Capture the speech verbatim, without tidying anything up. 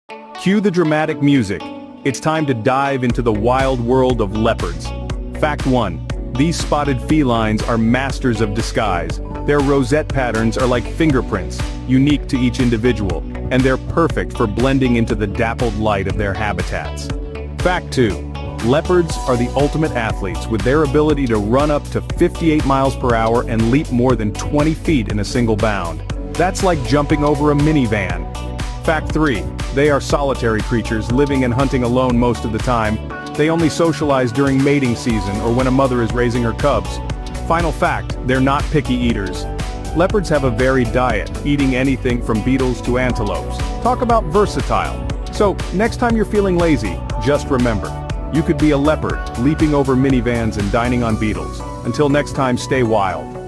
Cue the dramatic music. It's time to dive into the wild world of leopards. Fact one. These spotted felines are masters of disguise. Their rosette patterns are like fingerprints, unique to each individual, and they're perfect for blending into the dappled light of their habitats. Fact two. Leopards are the ultimate athletes with their ability to run up to fifty-eight miles per hour and leap more than twenty feet in a single bound. That's like jumping over a minivan. Fact three. They are solitary creatures living and hunting alone most of the time. They only socialize during mating season or when a mother is raising her cubs. Final fact, they're not picky eaters. Leopards have a varied diet, eating anything from beetles to antelopes. Talk about versatile. So, next time you're feeling lazy, just remember, you could be a leopard, leaping over minivans and dining on beetles. Until next time, stay wild.